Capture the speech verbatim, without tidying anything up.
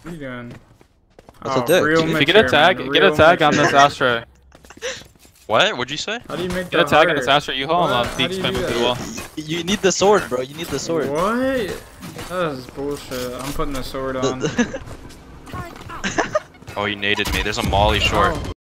What are you doing? That's oh, a dick. real If you mature, get a tag, man. get a Real tag on mature. this Astra. What? What'd you say? How do you make Get a that tag on this harder? Astra U-Haul and What? I'll How peek do you spam do it through the that? wall. You need the sword, bro. You need the sword. What? That is bullshit. I'm putting the sword on. Oh, you naded me. There's a molly short. Oh.